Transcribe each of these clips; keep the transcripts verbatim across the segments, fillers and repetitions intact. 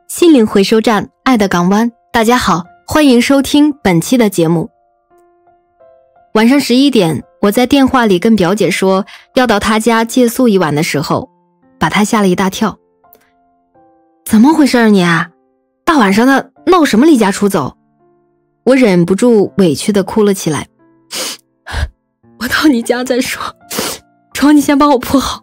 心灵回收站，爱的港湾。大家好，欢迎收听本期的节目。晚上十一点，我在电话里跟表姐说要到她家借宿一晚的时候，把她吓了一大跳。怎么回事啊你啊？大晚上的闹什么离家出走？我忍不住委屈地哭了起来。我到你家再说，床你先帮我铺好。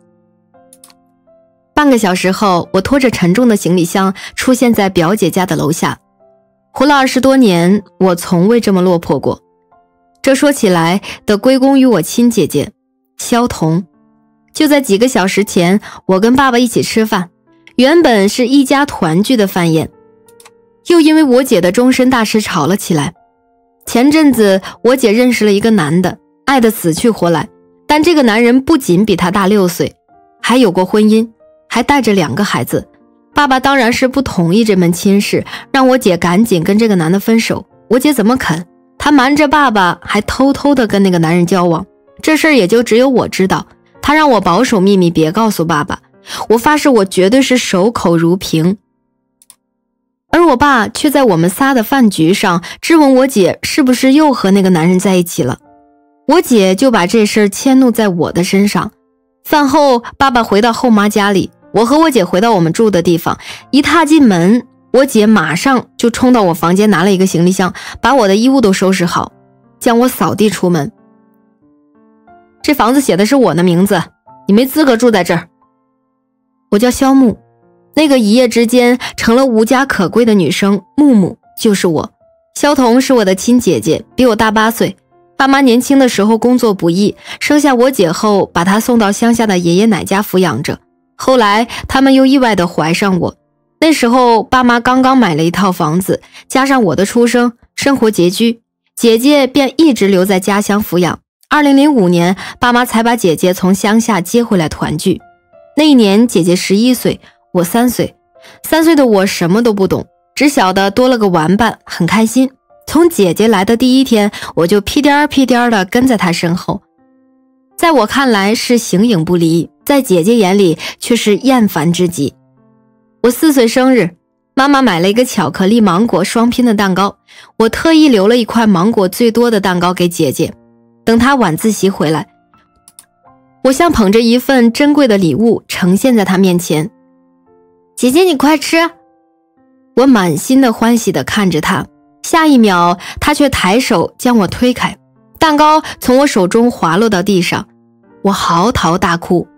半个小时后，我拖着沉重的行李箱出现在表姐家的楼下。活了二十多年，我从未这么落魄过。这说起来得归功于我亲姐姐萧彤。就在几个小时前，我跟爸爸一起吃饭，原本是一家团聚的饭宴，又因为我姐的终身大事吵了起来。前阵子我姐认识了一个男的，爱得死去活来，但这个男人不仅比她大六岁，还有过婚姻，还带着两个孩子。爸爸当然是不同意这门亲事，让我姐赶紧跟这个男的分手。我姐怎么肯？她瞒着爸爸，还偷偷的跟那个男人交往。这事儿也就只有我知道，她让我保守秘密，别告诉爸爸。我发誓我绝对是守口如瓶。而我爸却在我们仨的饭局上质问我姐是不是又和那个男人在一起了。我姐就把这事儿迁怒在我的身上。饭后，爸爸回到后妈家里，我和我姐回到我们住的地方。一踏进门，我姐马上就冲到我房间，拿了一个行李箱，把我的衣物都收拾好，将我扫地出门。这房子写的是我的名字，你没资格住在这儿。我叫萧木，那个一夜之间成了无家可归的女生木木就是我。萧彤是我的亲姐姐，比我大八岁。爸妈年轻的时候工作不易，生下我姐后把她送到乡下的爷爷奶家抚养着。后来他们又意外地怀上我，那时候爸妈刚刚买了一套房子，加上我的出生，生活拮据，姐姐便一直留在家乡抚养。二零零五年，爸妈才把姐姐从乡下接回来团聚。那一年姐姐十一岁，我三岁。三岁的我什么都不懂，只晓得多了个玩伴，很开心。从姐姐来的第一天，我就屁颠儿屁颠儿地跟在她身后。在我看来是形影不离，在姐姐眼里却是厌烦之极。我四岁生日，妈妈买了一个巧克力芒果双拼的蛋糕，我特意留了一块芒果最多的蛋糕给姐姐。等她晚自习回来，我像捧着一份珍贵的礼物呈现在她面前。姐姐你快吃。我满心的欢喜地看着她，下一秒她却抬手将我推开，蛋糕从我手中滑落到地上，我嚎啕大哭。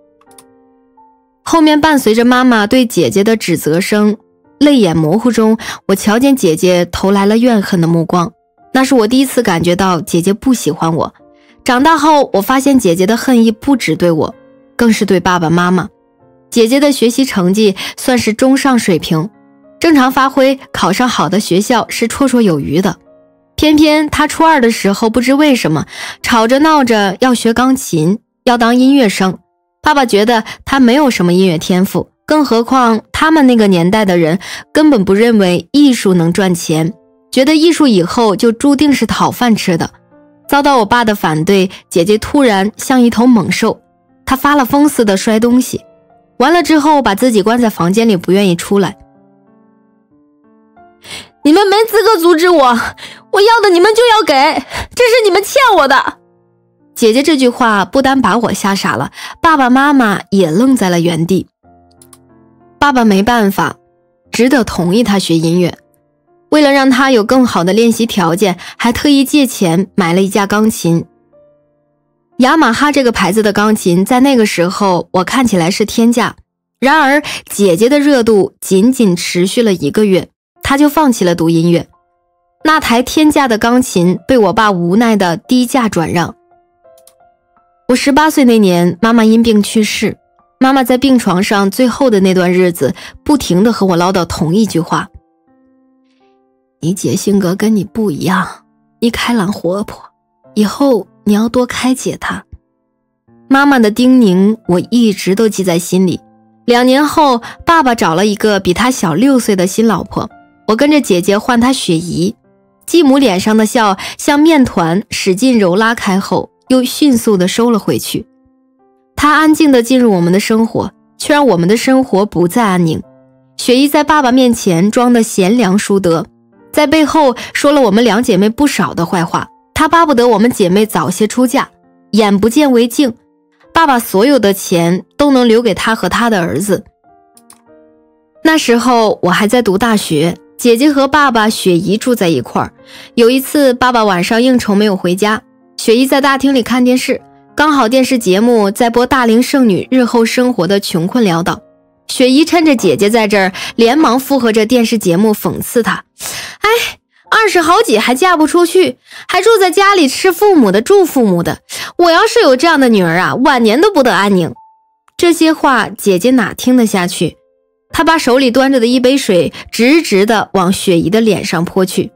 后面伴随着妈妈对姐姐的指责声，泪眼模糊中，我瞧见姐姐投来了怨恨的目光。那是我第一次感觉到姐姐不喜欢我。长大后，我发现姐姐的恨意不只对我，更是对爸爸妈妈。姐姐的学习成绩算是中上水平，正常发挥，考上好的学校是绰绰有余的。偏偏她初二的时候，不知为什么吵着闹着要学钢琴，要当音乐生。爸爸觉得她没有什么音乐天赋，更何况他们那个年代的人根本不认为艺术能赚钱，觉得艺术以后就注定是讨饭吃的。遭到我爸的反对，姐姐突然像一头猛兽，她发了疯似的摔东西，完了之后把自己关在房间里不愿意出来。你们没资格阻止我，我要的你们就要给，这是你们欠我的。姐姐这句话不单把我吓傻了，爸爸妈妈也愣在了原地。爸爸没办法，只得同意他学音乐。为了让他有更好的练习条件，还特意借钱买了一架钢琴。雅马哈这个牌子的钢琴在那个时候我看起来是天价，然而姐姐的热度仅仅持续了一个月，她就放弃了读音乐。那台天价的钢琴被我爸无奈的低价转让。我十八岁那年，妈妈因病去世。妈妈在病床上最后的那段日子，不停地和我唠叨同一句话：你姐性格跟你不一样，你开朗活泼，以后你要多开解她。妈妈的叮咛我一直都记在心里。两年后，爸爸找了一个比他小六岁的新老婆，我跟着姐姐换她雪姨。继母脸上的笑像面团使劲揉拉开后，又迅速地收了回去。她安静地进入我们的生活，却让我们的生活不再安宁。 雪姨在爸爸面前装的贤良淑德，在背后说了我们两姐妹不少的坏话。她巴不得我们姐妹早些出嫁，眼不见为净，爸爸所有的钱都能留给她和她的儿子。那时候我还在读大学，姐姐和爸爸雪姨住在一块儿。有一次爸爸晚上应酬没有回家，雪姨在大厅里看电视，刚好电视节目在播大龄剩女日后生活的穷困潦倒。雪姨趁着姐姐在这儿，连忙附和着电视节目讽刺她：哎，二十好几还嫁不出去，还住在家里吃父母的住父母的，我要是有这样的女儿啊，晚年都不得安宁。这些话姐姐哪听得下去，她把手里端着的一杯水直直地往雪姨的脸上泼去。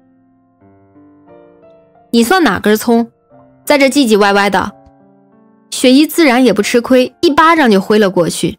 你算哪根葱，在这唧唧歪歪的？雪姨自然也不吃亏，一巴掌就挥了过去。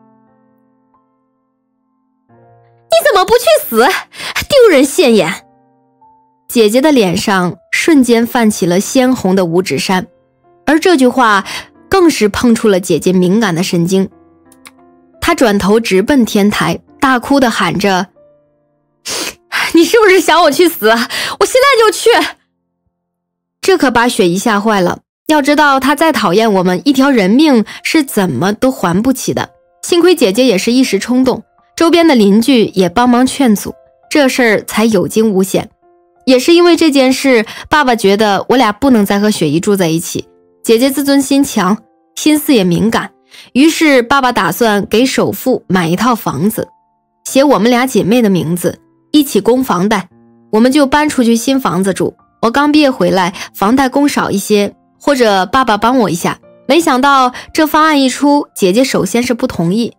你怎么不去死？丢人现眼！姐姐的脸上瞬间泛起了鲜红的五指山，而这句话更是碰触了姐姐敏感的神经。她转头直奔天台，大哭地喊着：你是不是想我去死？我现在就去！这可把雪姨吓坏了，要知道她再讨厌我们，一条人命是怎么都还不起的。幸亏姐姐也是一时冲动，周边的邻居也帮忙劝阻，这事儿才有惊无险。也是因为这件事，爸爸觉得我俩不能再和雪姨住在一起。姐姐自尊心强，心思也敏感，于是爸爸打算给首付买一套房子，写我们俩姐妹的名字，一起供房贷，我们就搬出去新房子住。我刚毕业回来，房贷供少一些，或者爸爸帮我一下。没想到这方案一出，姐姐首先是不同意。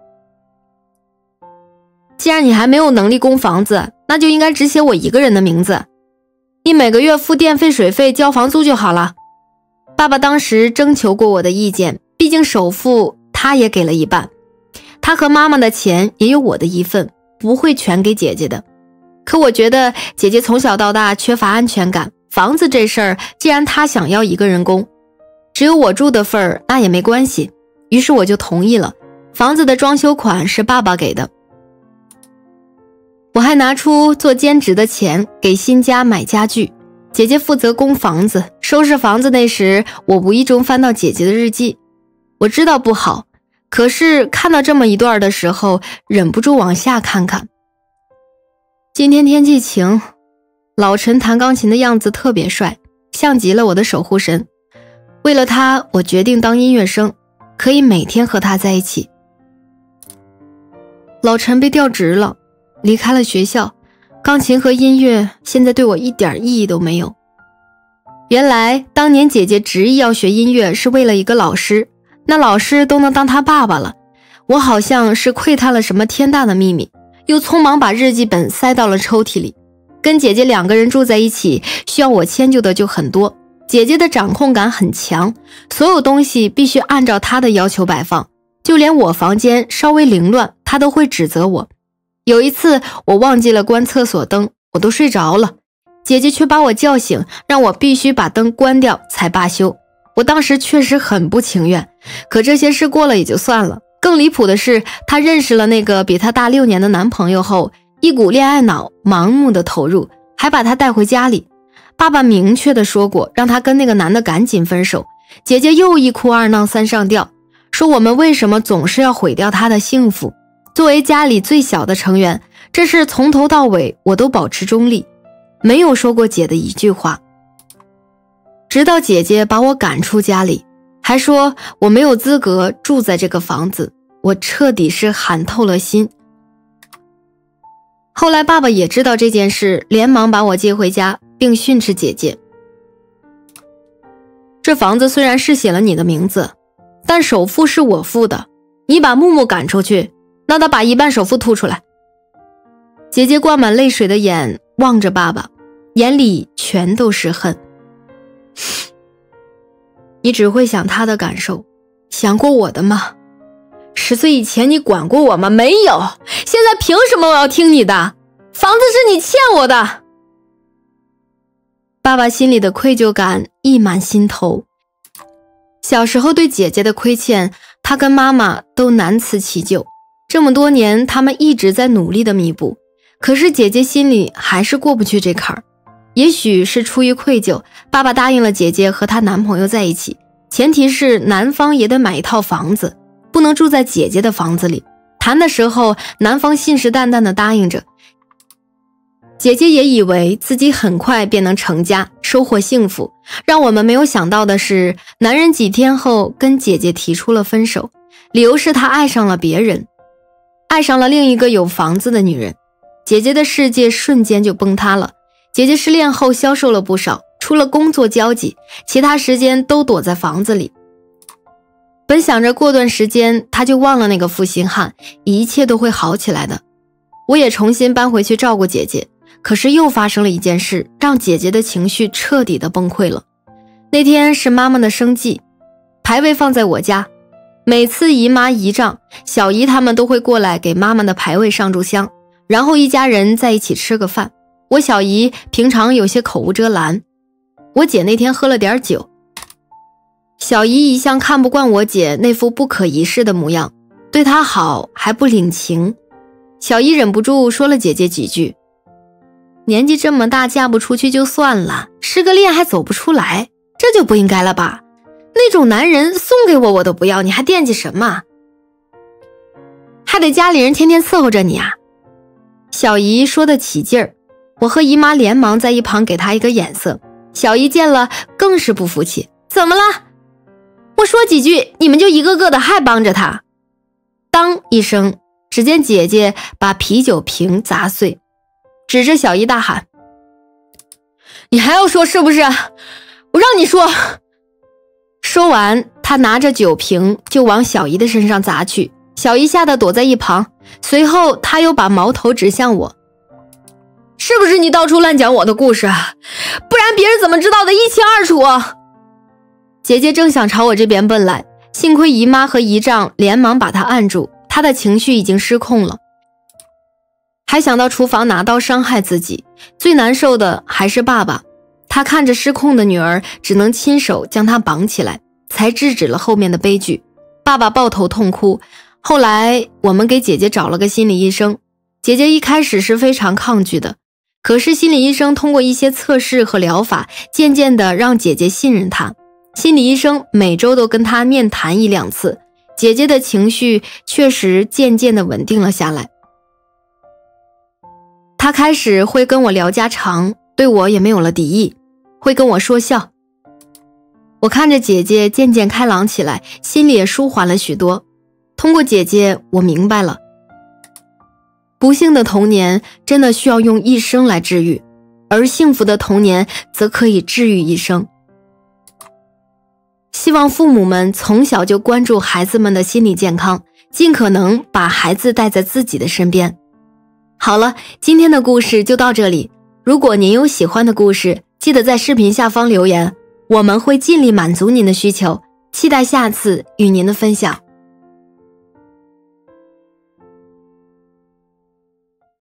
既然你还没有能力供房子，那就应该只写我一个人的名字，你每个月付电费水费交房租就好了。爸爸当时征求过我的意见，毕竟首付他也给了一半，他和妈妈的钱也有我的一份，不会全给姐姐的。可我觉得姐姐从小到大缺乏安全感，房子这事儿既然她想要一个人供，只有我住的份儿那也没关系，于是我就同意了。房子的装修款是爸爸给的，我还拿出做兼职的钱给新家买家具，姐姐负责供房子。收拾房子那时，我无意中翻到姐姐的日记，我知道不好，可是看到这么一段的时候，忍不住往下看看。今天天气晴，老陈弹钢琴的样子特别帅，像极了我的守护神。为了他，我决定当音乐生，可以每天和他在一起。老陈被调职了，离开了学校，钢琴和音乐现在对我一点意义都没有。原来当年姐姐执意要学音乐是为了一个老师，那老师都能当他爸爸了，我好像是窥探了什么天大的秘密，又匆忙把日记本塞到了抽屉里。跟姐姐两个人住在一起，需要我迁就的就很多，姐姐的掌控感很强，所有东西必须按照她的要求摆放，就连我房间稍微凌乱，她都会指责我。有一次我忘记了关厕所灯，我都睡着了，姐姐却把我叫醒，让我必须把灯关掉才罢休。我当时确实很不情愿，可这些事过了也就算了。更离谱的是，她认识了那个比她大六年的男朋友后，一股恋爱脑盲目的投入，还把她带回家里。爸爸明确的说过，让她跟那个男的赶紧分手。姐姐又一哭二闹三上吊，说我们为什么总是要毁掉她的幸福。作为家里最小的成员，这事从头到尾我都保持中立，没有说过姐的一句话。直到姐姐把我赶出家里，还说我没有资格住在这个房子，我彻底是寒透了心。后来爸爸也知道这件事，连忙把我接回家，并训斥姐姐：这房子虽然是写了你的名字，但首付是我付的，你把木木赶出去，那他把一半首付吐出来。姐姐灌满泪水的眼望着爸爸，眼里全都是恨。你只会想他的感受，想过我的吗？十岁以前你管过我吗？没有。现在凭什么我要听你的？房子是你欠我的。爸爸心里的愧疚感溢满心头。小时候对姐姐的亏欠，他跟妈妈都难辞其咎。 这么多年，他们一直在努力的弥补，可是姐姐心里还是过不去这坎儿。也许是出于愧疚，爸爸答应了姐姐和她男朋友在一起，前提是男方也得买一套房子，不能住在姐姐的房子里。谈的时候，男方信誓旦旦地答应着，姐姐也以为自己很快便能成家，收获幸福。让我们没有想到的是，男人几天后跟姐姐提出了分手，理由是他爱上了别人，爱上了另一个有房子的女人。姐姐的世界瞬间就崩塌了。姐姐失恋后消瘦了不少，除了工作交际，其他时间都躲在房子里。本想着过段时间她就忘了那个负心汉，一切都会好起来的。我也重新搬回去照顾姐姐，可是又发生了一件事，让姐姐的情绪彻底的崩溃了。那天是妈妈的生忌，牌位放在我家，每次姨妈姨丈小姨他们都会过来给妈妈的牌位上炷香，然后一家人在一起吃个饭。我小姨平常有些口无遮拦，我姐那天喝了点酒，小姨一向看不惯我姐那副不可一世的模样，对她好还不领情。小姨忍不住说了姐姐几句，年纪这么大嫁不出去就算了，失个恋还走不出来，这就不应该了吧？那种男人送给我我都不要，你还惦记什么？还得家里人天天伺候着你啊。小姨说得起劲儿，我和姨妈连忙在一旁给她一个眼色。小姨见了更是不服气，怎么了？我说几句你们就一个个的还帮着她。当一声，只见姐姐把啤酒瓶砸碎，指着小姨大喊，你还要说是不是？我让你说。说完，她拿着酒瓶就往小姨的身上砸去，小姨吓得躲在一旁，随后她又把矛头指向我，是不是你到处乱讲我的故事？不然别人怎么知道的一清二楚？姐姐正想朝我这边奔来，幸亏姨妈和姨丈连忙把她按住，她的情绪已经失控了，还想到厨房拿刀伤害自己。最难受的还是爸爸，他看着失控的女儿，只能亲手将她绑起来，才制止了后面的悲剧。爸爸抱头痛哭。后来我们给姐姐找了个心理医生，姐姐一开始是非常抗拒的，可是心理医生通过一些测试和疗法，渐渐的让姐姐信任他。心理医生每周都跟她面谈一两次，姐姐的情绪确实渐渐的稳定了下来。她开始会跟我聊家常，对我也没有了敌意，会跟我说笑。我看着姐姐渐渐开朗起来，心里也舒缓了许多。通过姐姐，我明白了，不幸的童年真的需要用一生来治愈，而幸福的童年则可以治愈一生。希望父母们从小就关注孩子们的心理健康，尽可能把孩子带在自己的身边。好了，今天的故事就到这里。如果您有喜欢的故事，记得在视频下方留言，我们会尽力满足您的需求，期待下次与您的分享。